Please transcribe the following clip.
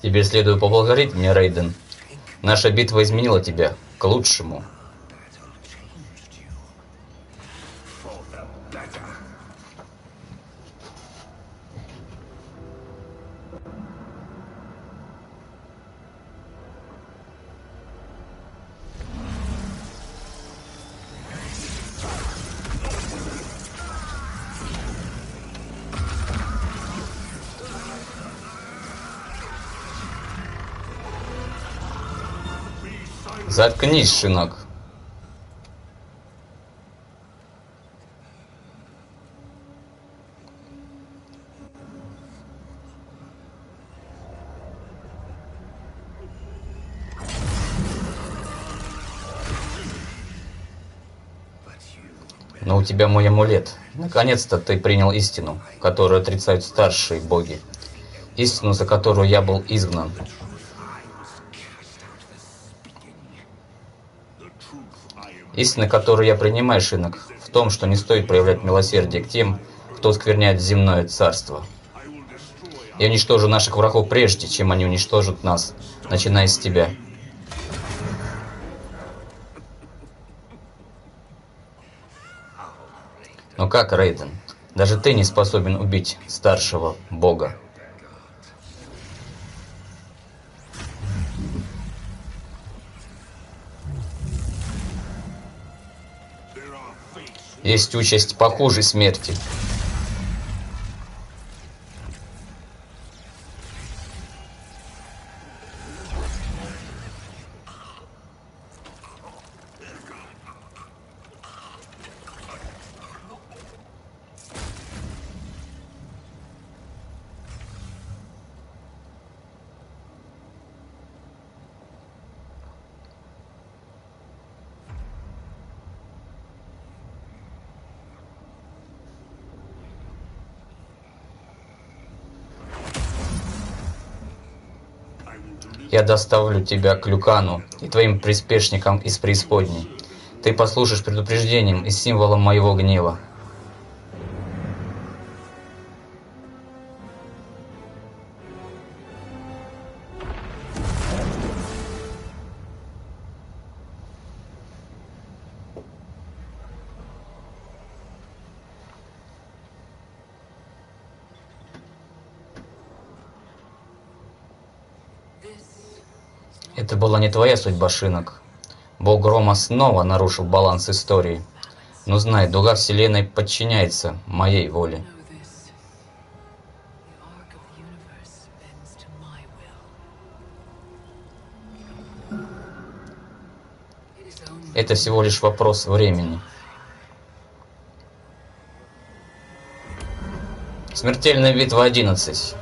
Тебе следует поблагодарить меня, Рейден. Наша битва изменила тебя к лучшему. Заткнись, Шинок. Но у тебя мой амулет. Наконец-то ты принял истину, которую отрицают старшие боги. Истину, за которую я был изгнан. Истина, которую я принимаю, Шинок, в том, что не стоит проявлять милосердие к тем, кто оскверняет земное царство. Я уничтожу наших врагов прежде, чем они уничтожат нас, начиная с тебя. Но как, Рейден? Даже ты не способен убить старшего бога. Есть участь похуже смерти. Я доставлю тебя к Люкану и твоим приспешникам из преисподней. Ты послушаешь предупреждением и символом моего гнева. Это была не твоя судьба, Шинок. Бог Грома снова нарушил баланс истории. Но знай, дуга Вселенной подчиняется моей воле. Это всего лишь вопрос времени. Смертельная битва 11.